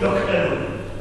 do chledu.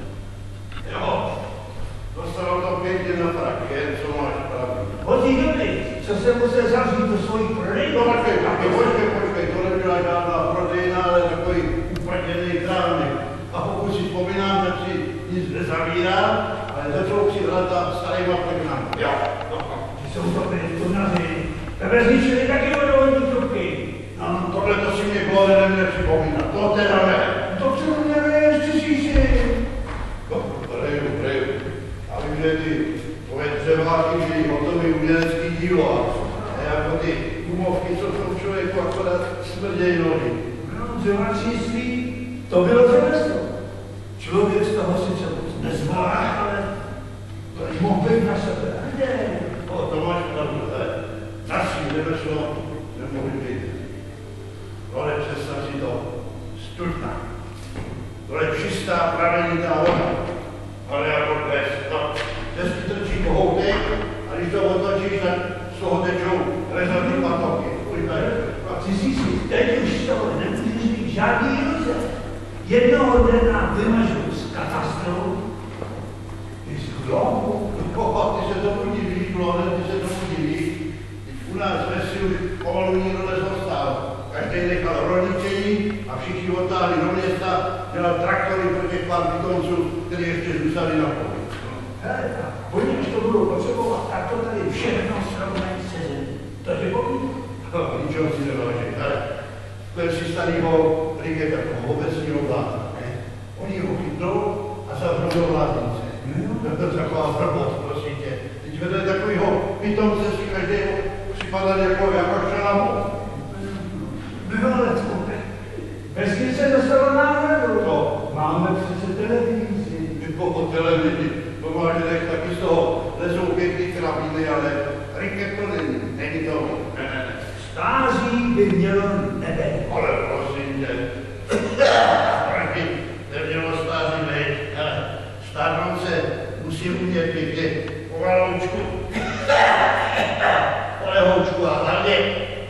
Jo, dostalo to pěkně na frak, jen co máš pravdu. Od té doby, co jsem musel zavřít do svojich prodejů. No počkej, to nebyla žádná prodejna, ale takový uprděný krámek. A pokud si vzpomínám, tak si nic nezavírá, ale začal si vrát starýma peknami. Jo. Ty jsou to turnaři. Tebe zničili taky vodovodní trubky. No, tohle to si mě Klode neměl připomínat. To teda ne. To přece nevěš, co si. No, preju. A vím, že ty tvoje dřeváky byly hotový umělecký dílo. A jako ty gumovky, co jsou člověku akorát smrděj nohy. No, dřevačnictví, to bylo řemeslo. Člověk z toho sice moc nezvládá, ale to je mohl být na sebe. No, to máš pravdu, ale naší řemeslo nemohli být. Ale představ si to, studna. To je čistá pravenitá voda. Ale jako dnes, no, dnes ti trčí kohoutek a když to otočíš, tak z toho tečou rezortní patoky. Ty si teď už z toho nemůžeš mít žádný iluze. Jednoho dne nám vymažou z katastru i z globu. Ty se tomu divíš, Klode, ty se tomu divíš. U nás ve si už pomalu nikdo nezostál. Každý nechal rodičení a všichni odtáhli do města, dělal traktory pro těch pár pitonců, kteří ještě zůstali na poli. Hele, a oni, až to budou potřebovat, tak to tady všechno srovnají se zemí. To tě povídám. Ničeho si neváží, ale to je si starýho Rigeta, toho obecního vláda. Oni ho chytnou a zavřou do vládnice. To je taková hrbost, prosím tě. Teď vedle takovýho pitomce si každého připadal jako šalamu. No ale to, bez ní se dostalo náhradu. To máme přece televizi. Po televizi, to máš taky z toho lezou pěkný krabiny, ale Riget to není to. Ne. Stáří by mělo nebe. Ale prosím tě, taky nemělo stáří být, ale stárnout se musí umět pěkně po valoučku, po lehoučku a hlavně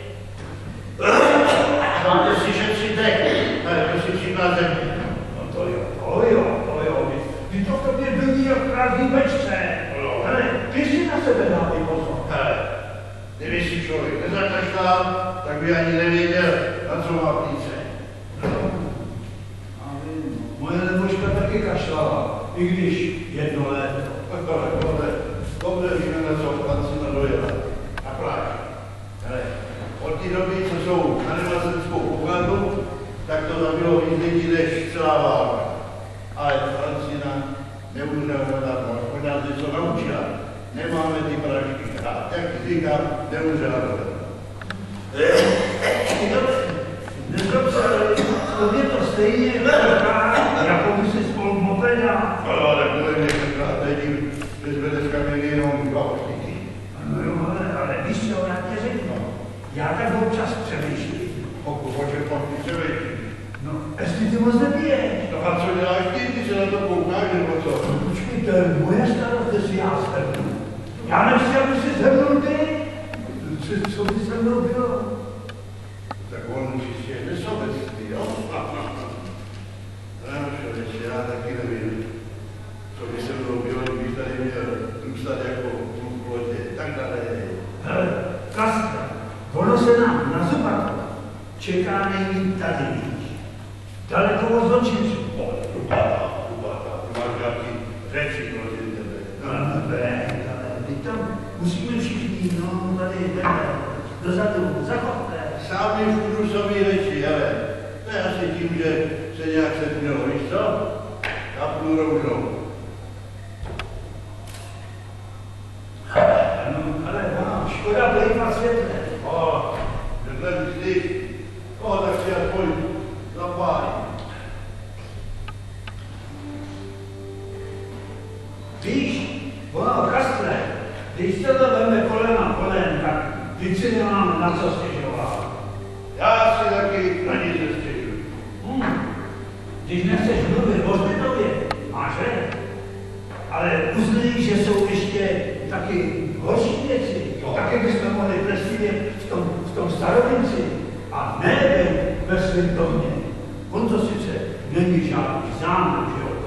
máte si šetřit dech, to si přijmá země. No to jo. Ty to v tobě byli jak prázdný bečce. Hele, ty si na sebe dávej pozor. Hele, kdyby si člověk nezakašlal, tak by ani nevěděl, na co má plíce. Moje nebožka taky kašlala, i když jedno léto. Dobře víme, na co pan si nadojela. A pláč. Hele, od té doby, co jsou na nemazenskou pokladnu, tak to tam bylo víc lidí než celá válka. Ale Francina neumřela zadarmo, aspoň nás něco naučila. Nemáme ty pražky hrát, jak říkám, neumřela zadarmo. Nezlob se, ale to je to stejně jako by si spolu mopeda. Ale to je některá teď, že jsme dneska měli jenom dva oštíky. No jo, ale víš co, já tě řeknu. Já tak občas přemýšlím. O čem pak ty přemýšlíš? No, jestli ty moc nebiješ. No a co děláš ty se na to koukáš, nebo co? No počkej, to je moje starost, jestli já zhrnu. Já nechci, aby si zhrnul ty. Co by se mnou bylo? Tak on čistě nesobectví, jo? No, člověče, já taky nevím, co by se mnou bylo, kdybych tady měl zůstat jako v plotě, tak dále. Hele, Kastra, ono se nám na zubaku čeká nejlíp tady, víš. Daleko od zločinců. Ubata, ty máš nějaký řeči proti tebe. No, teď tam musíme všichni, no, tady jdeme, dozadu, zachoďte. Sám mi budu sobě řeči, ale to je asi tím, že se nějak setmělo, víš co? Já půjdu roužou. No, ale ono, škoda plýtvat světle. Takhle myslíš, tak si aspoň zapálí. Víš, ono, Kastre, když se to veme kolem, tak teď si nemám na co stěžovat. Já si taky na nic nestěžuji. Když nechceš mluvit o Zbytově, máš ale uznej, že jsou ještě taky horší věci. Taky bychom mohli presídět v tom starovinci a ne ve svém domě. On to sice není žádný zámek, že jo,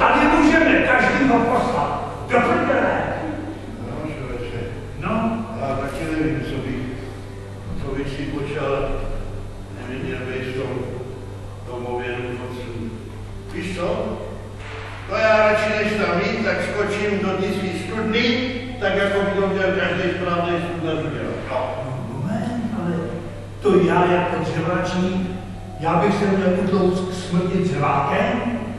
tady můžeme každýho poslat do prdele. No, člověče. No. Já taky nevím, co bych si počal, neviděl bych v tom domově důchodců. Víš co? To já radši než tam jít, tak skočím do ty svý studny, tak jako by to měl každý správný studnař udělat. No, moment, ale to já jako dřevačník, já bych se měl utlouct k smrti dřevákem?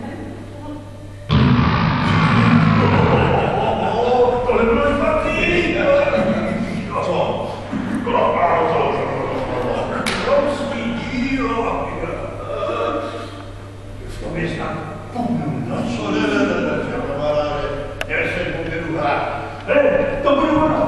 Tohle bylo špatný! Co? Romský dílo! To je snad půl noci. Ne, kamaráde, já jsem poměru hrát. To budu ono,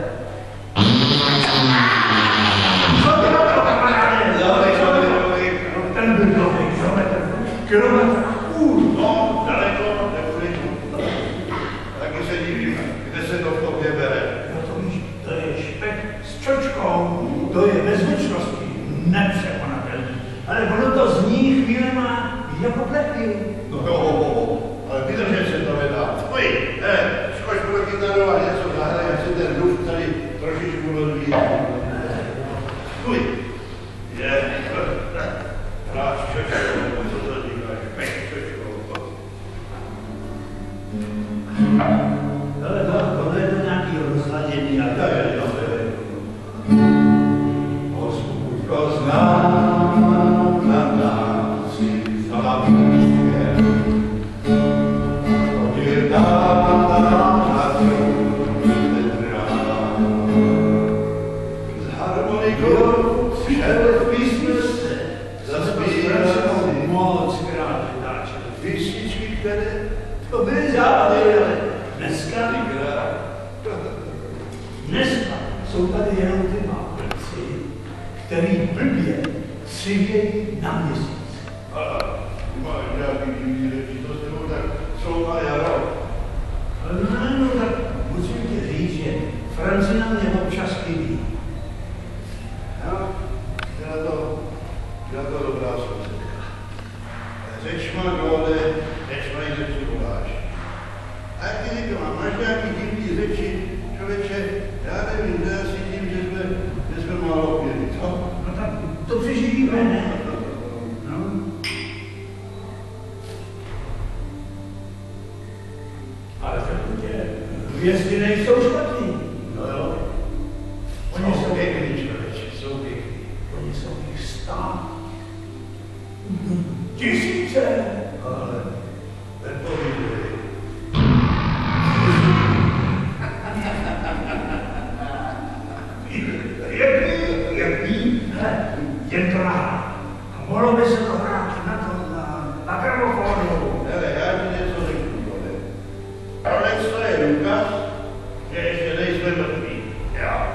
Co to bylo, kamaráde? Ten byl dlouhý kilometr a půl. No, daleko, nebudu. Taky se divím, kde se to v tobě bere. No to víš, to je špek s čočkou, to je ve zvučnosti nepřekonatelný. Ale ono to zní chvílema jako pletý. No, ale vydržet se to nedá. Pojď, skoč pro kytaru a něco zahraj, jak se ten duch tady trošičku rozvíjí. Pojď. Je, hráč čočkou, co to říkáš, pek čočkou. Ale tohle je to nějaký rozladění a tak je to. Hospůd to znám, na náci zavýštěn. Chodil dál na trůn drám. S harmonikou šel v písme se, zaspíval si Moc krát vytáčel. písničky, které To byly západy, ale dneska jsou tady jenom ty máplci, který blbě civějí na měsíc. máš nějaký divný řeči, to s tebou tak jsou na jaro. No, tak musím ti říct, že Francina mě občas chybí. No, byla to dobrá sousedka. Řeč má dole, řeč má i řeči voláš. A jak ty říkám, máš nějaký divný řeči, člověče, já nevím, to je asi tím, že jsme málo pěli, co? No tak to přeživíme, ne? No. Ale tak tě, hvězdy nejsou špatný. No jo. Oni jsou pěkný, člověče, jsou pěkný. Oni jsou jich 100. 1000. Ale nepovídej. Jak ví, jen to nahrá. A mohlo by se to hrát na gramofonu. Hele, já ti něco řeknu, vole. Ale to je důkaz, že ještě nejsme mrtví. Jo.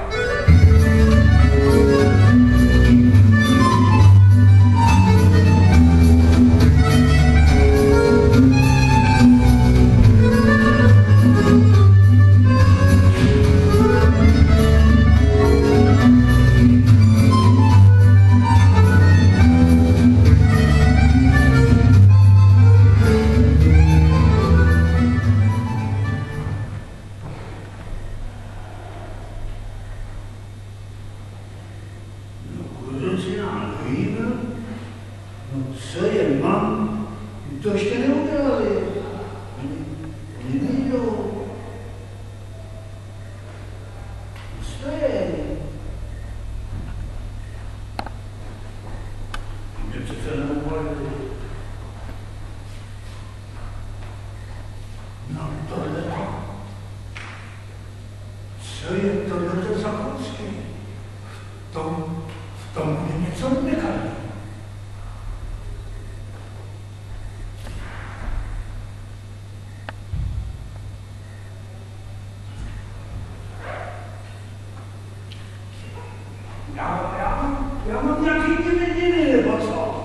Já mám nějaký diviny, nebo co?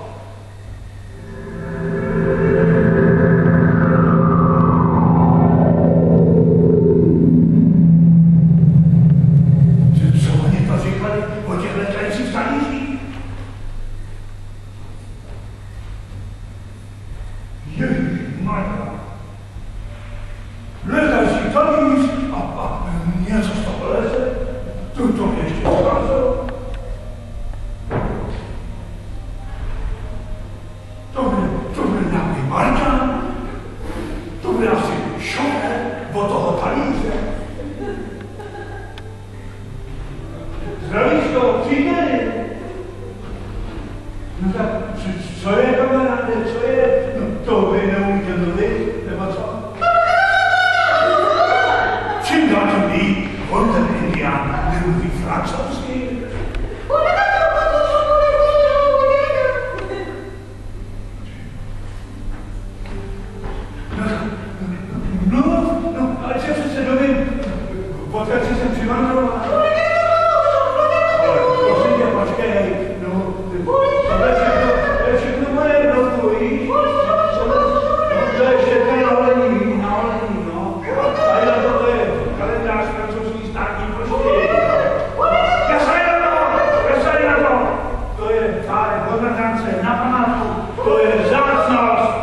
To vy neumíte mluvit, nebo co? Čím dál tím ví, on ten Indián nemluví francouzsky. No, ale čeho se dovím, poté, co jsem přivandroval. Ale prosím tě, počkej, no, to je všechno moje jednotku, víš? To je všechno na olení, no. A já to je kalendář francouzský státní pošty. Kesaj na to! To je pár hodnotance na památku, to je vzácnost.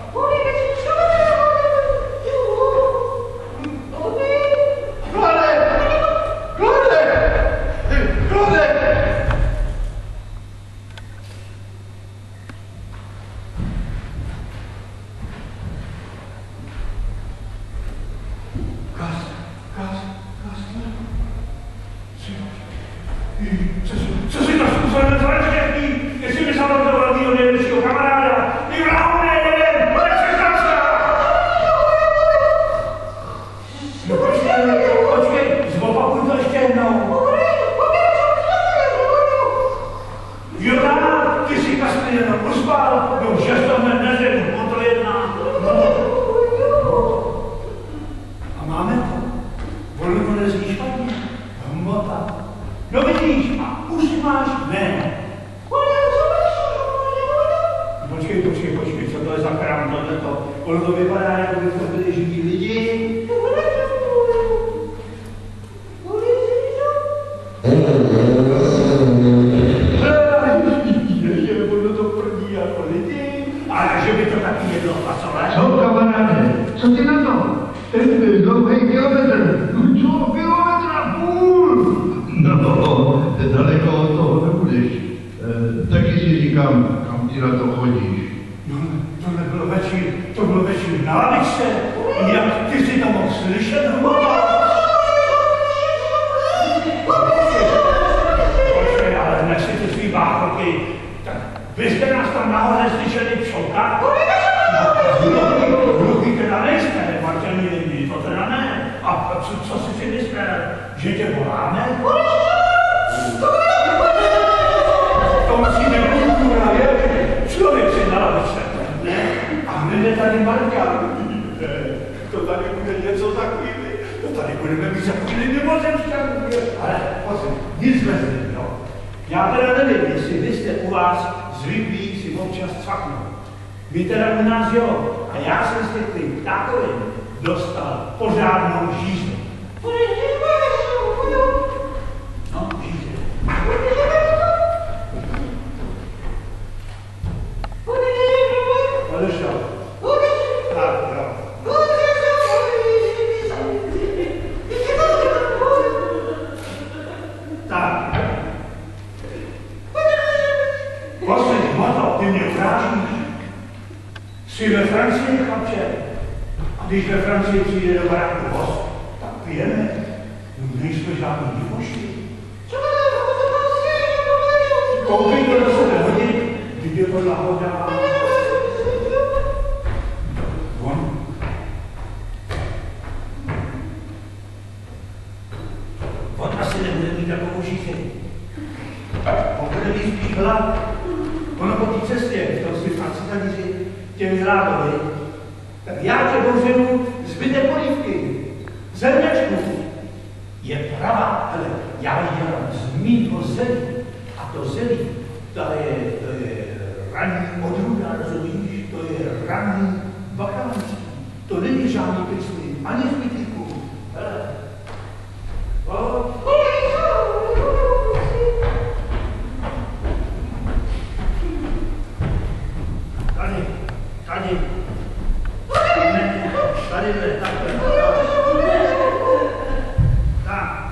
Co si to způsobem zvačký? Jestli mi se vám to rodí od nejlepšího kamaráda, ty vrahune, nevím, ale přestaňte! No počkej, zopakuj to ještě jednou. Jo, ty si Kasper jenom uspal, no, že to hned neřekl, on to jedná. A máme to? Ono to nezní špatně. Hmota. No vidíš, a už máš jméno. Počkej, co to je za krám tohleto? Ono to vypadá, jako by to byli živí lidi. Ještě ono to prdí jako lidi. Ale že by to taky jedlo pasové. Co, kamaráde, co ty na to? Ten dlouhý kilometr. Co, kilometr a půl? No, daleko od toho nebudeš. Taky si říkám, kam ty na to chodíš. No, to bylo večer na lavičce. Jak ty si to mohl slyšet, Počkej, ale nech si ty svý báchoky. Tak vy jste nás tam nahoře slyšeli pšoukat? Hluchy teda nejste, Marťaní, to teda ne. A co si myslel, že tě voláme? To musí nekultura, je? Člověk si na lavičce, ne? A hned je tady Marťa. To tady bude něco za chvíli. To tady budeme mít za chvíli mimozemšťanů. Ale pozor, nic mezi, jo? Já teda nevím, jestli vy jste u vás zvyklí si občas cvaknout. Vy teda u nás jo. A já jsem si tím takovým dostal pořádnou žíznu. No, žíznu. Odešel. Tak, jo. Tak. Poslední moto, ty mě urážíš. Jsi ve Francii, chlapče. A když ve Francii přijde do baráku host, tak pijeme. Nejsme žádný divoši. Koukej to do sebe hodit, když je to náhoda. On asi nebude mít takovou žízeň. On bude mít spíš hlad. Ono po té cestě, v tom si Francitaníři těmi hrádovi, tak já tě boženu zbytek polívky, zrnečku. Je pravá, ale já ji dělám z mýho zelí. A to zelí, to je ranní odrůda, rozumíš? To je ranní bakalanský. To není žádný pyslí, ani v pytlíku. Tady. Ne, takhle. Tak.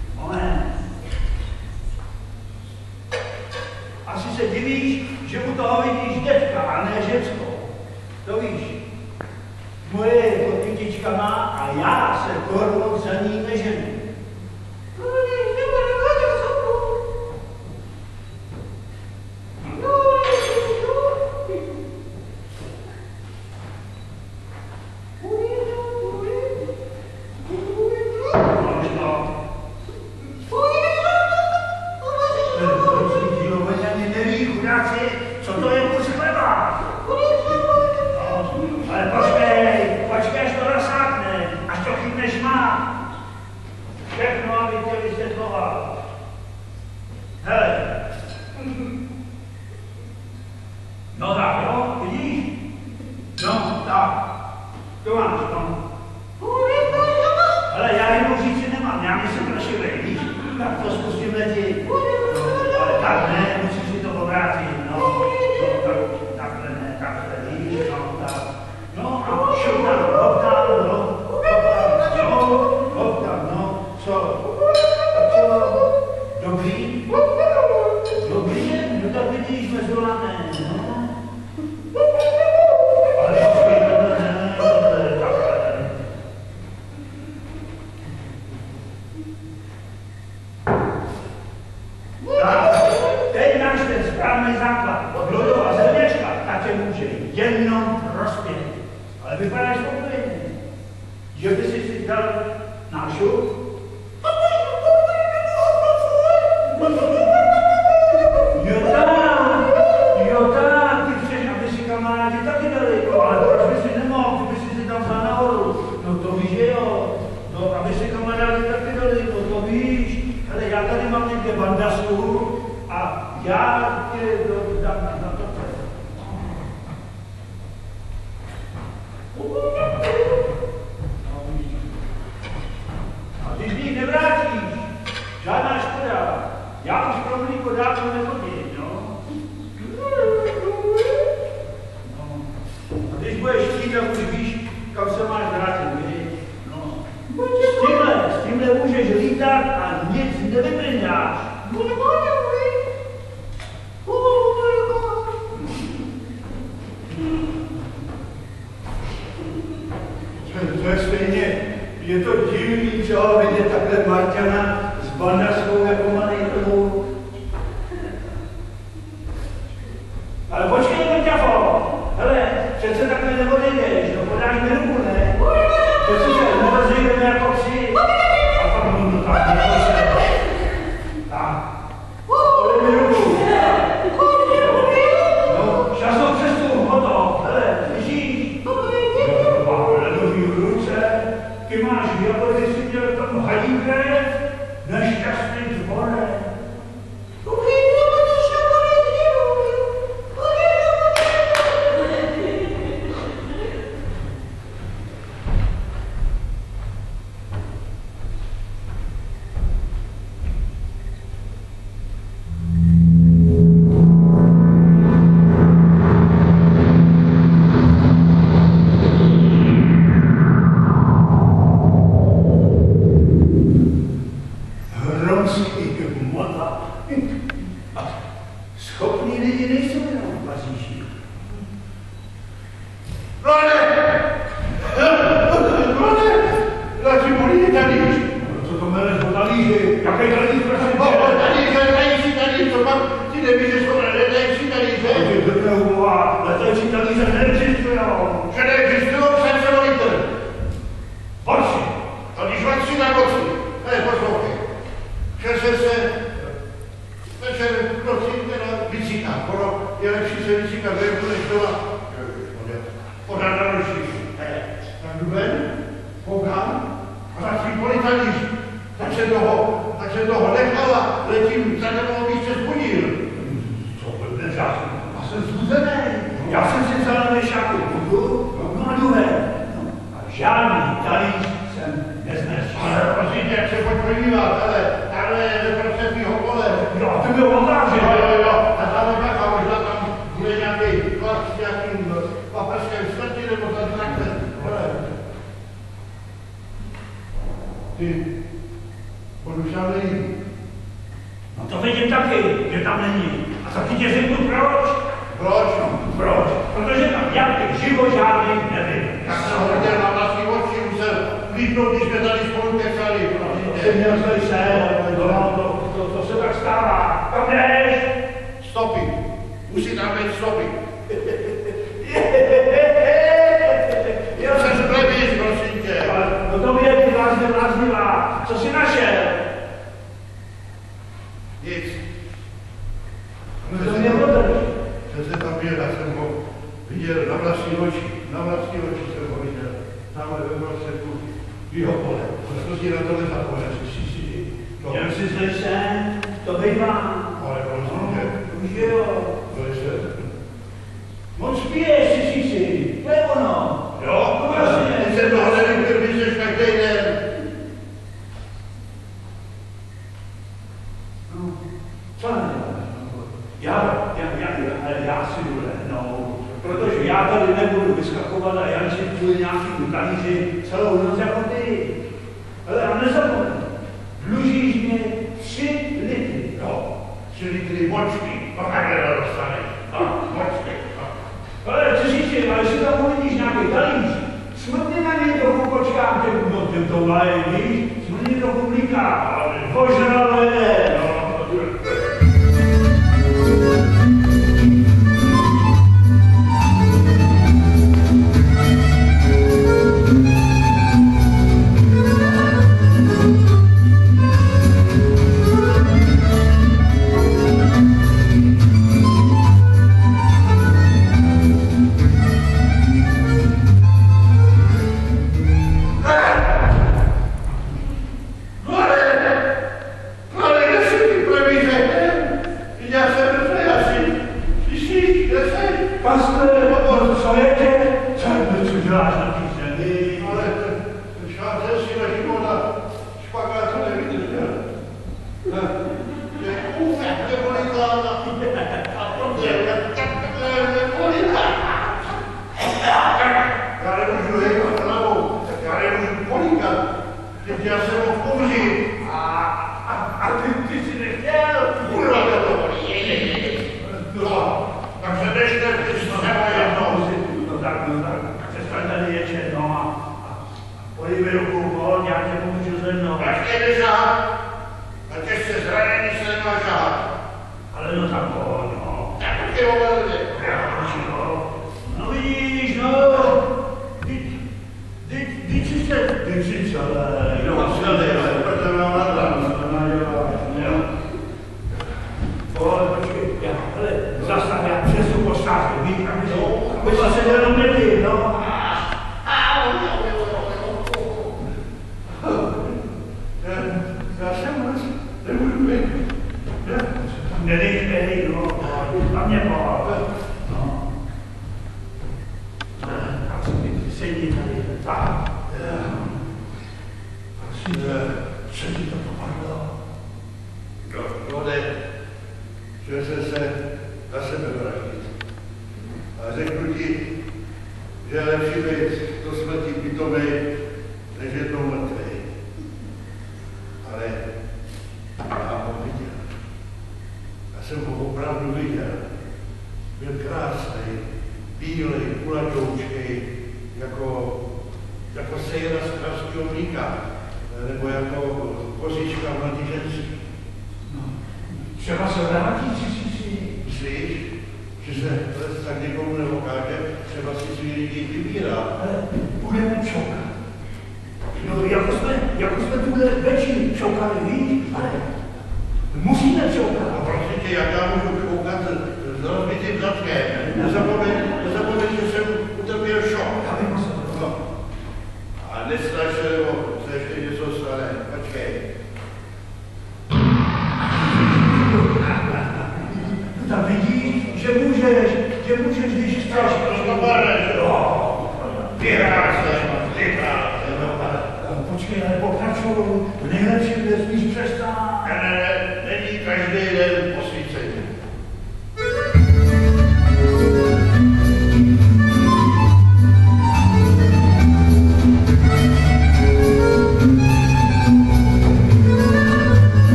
Asi se divíš, že u toho toho vidíš dětka, a ne žecko. To víš. Moje jako kytička má a já se kormou za ní neženu. Co to je kus chleba? Ale počkej, až to nasákne, až to chytneš má. Všechno, aby tě vysvětloval. Hele. No tak, jo, vidíš? No, tak. To máš, no. Ale já jenom říci nemám, já myslím prašivej, víš? Tak to zkusím leti. No, ale tak ne, musíš si to obrátit, no. Takhle ne, takhle, víš, no, tak. No a šup tam, hop tam, no, co? A co? Dobrý? Dobrý je? No tak vidíš, jsme zvolené, no. Ale takhle. Tak, teď máš ten správný základ od lodu a zrněčka, tak tě může jenom rozpět. Ale vypadáš spokojeně. Že by si dal nášu? Jo tak, ty chceš, aby si kamarádi taky dali, ale proč by si nemohl, ty by si tam vzal nahoru. No to víš, že jo, no aby si kamarádi taky dali, no to víš. Ale já tady mám někde bandasku a já tě dám na to. A když mi nevrátíš, žádná škoda. Já už pro mlíko dávno nechodím, no. A když budeš chtít, tak už víš, kam se máš vrátit, víš? No. S tímhle můžeš lítat a nic nevyprindáš. To je stejně, je to divný, čo, vidět takhle Marťana s bandaskou jako malýkou. Ale počkej, Marťafo, hele, přece takhle neodejdeš, no podáš mi ruku, ne? Přece se nerozejdeme jako psi. A pak no tak, nepočkej. Tak, podej mi ruku. No, časnou přestup, hotovo, hele, slyšíš? Ty máš, jako když jsi měl tam hadíkrev, nešťastný zbore. Schopní lidi nejsou jenom v Paříži. Radši bolí talíř. Co to meleš o talíři? Jaký talíř, prosím tě? Talíř, co mám? Ty nevíš, že jsou letající talíře? Ty drnová, letající talíře neexistujou. Že neexistujou, přece volíte. Horší. A když vám si na noci, ne, poslouchej. Šel jsem se večer v noci vycíkat. Ono je lepší se vycíkat venku, než doma. Pořád na noční. Tak jdu ven, koukám a začít volit talíř. Tak se toho nechal a letím za tebou, abych se zbudil. Co blbneš, já jsem zbuzený. Já jsem si vzal na věšáku budu, no a jdu ven. A žádný talíř jsem neznesl. Ale prosím tě, jak se pojď podívat, ale je doprostřed mýho pole. Jo, a ty mi ho otází. Jo, a tam tak, a možná tam bude nějaký klas s nějakým paprskem smrti, nebo tam takhle. Ty, budu šel nejít. No to vidím taky, že tam není. A taky tě řeknu proč. Proč? vypnout, když jsme tady spolu kecali. To se měl slyšet, to se tak stává. Kam jdeš? Stopy. Musí tam být stopy. Já se zblebíš, prosím tě. No to je ty vláznivá. Co jsi našel? Nic. No to mě podrž. Přece papír, já jsem ho viděl na vlastní oči. Na vlastní oči jsem ho viděl. Tamhle ve prostředku jeho pole. Co si na tohle zapomněl? Jak jsi slyšel? To bývá. Ale prosím tě. Už jo. To je se. Moc piješ, si. To je ono. Jo? No vlastně. Ty se toho nevypil, když jsi každý den. No, co neděláš? Já si jdu lehnout, protože já tady nebudu vyskakovat a Janči kvůli nějakým talíři celou noc jako ty. Ale a nezapomeň, dlužíš mě 3 litry. Jo, 3 litry močky, pak takhle dostaneš. Močky. Ale co říci, ale jestli tam uvidíš nějaký talíř, smrtně na něj trochu počkám, těm to vlaje, víš, smrtně trochu blíká, požralé.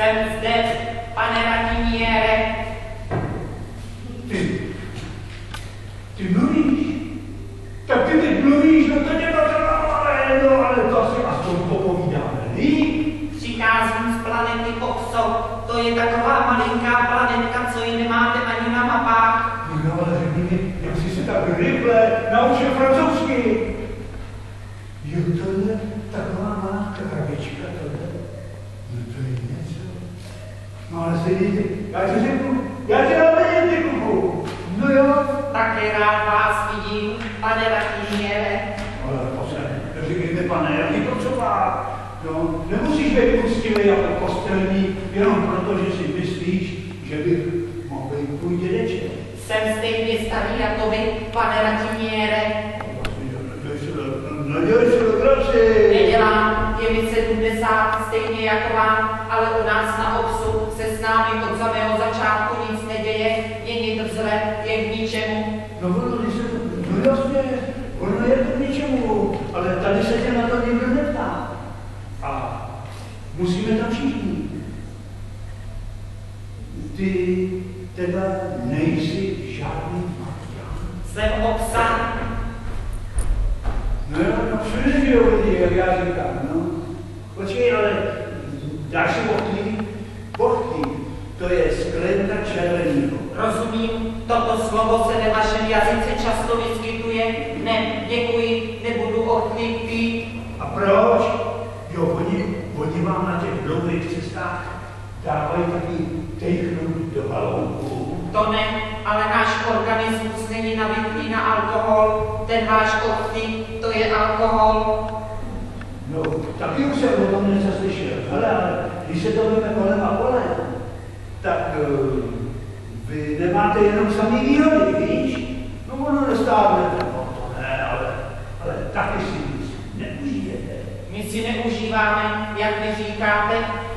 Jsem zde, pane Ratiniere. Ty mluvíš? Tak ty teď mluvíš, no to mě potrvalo, ale to si aspoň popovídáme, víš? Přicházím z planety Oxo. To je taková malinká planetka, co ji nemáte ani na mapách. No ale řekni mi, jak jsi se tak rychle naučil francouzsky. Jo, to je taková malá krabička, tohle. No to je něco. No ale sedíte, já ti řeknu, já ti dám vědět, ty kluku. No jo. Také rád vás vidím, pane Ratiniere. Ale říkejte, pane, jak ti to co má? No, nemusíš být pustilý jako kostelní, jenom proto, že si myslíš, že bych mohl být tvůj dědeček. Jsem stejně starý jako vy, pane Ratiniere. No dělej si legraci. Nedělám, je mi 70, stejně jako vám, ale u nás na Oxu se s námi od samého začátku nic neděje, je někdo vzhled, je k ničemu. No jasně, ono je to k ničemu, ale tady se tě na to nikdo neptá. A musíme tam všichni. Ty teda nejsi žádný Marian. Jsem Oxan. No jo, no všude někde lidi, jak já říkám, no. Počkej, ale dáš si bochty, to je sklenka červeného. Rozumím, toto slovo se ve vašem jazyce často vyskytuje. Ne, děkuji, nebudu ochtly pít. A proč? Jo, oni vám na těch dlouhých cestách dávají taky tejchnout do haloubku. To ne, ale náš organismus není navyklý na alkohol. Ten váš ochtý, to je alkohol. No, taky už jsem o tom něco slyšel. Hele, ale když se to veme kolem a kolem, tak vy nemáte jenom samý výhody, víš? No ono nestávne, no to ne, ale taky si nic neužijete. My si neužíváme, jak vy říkáte,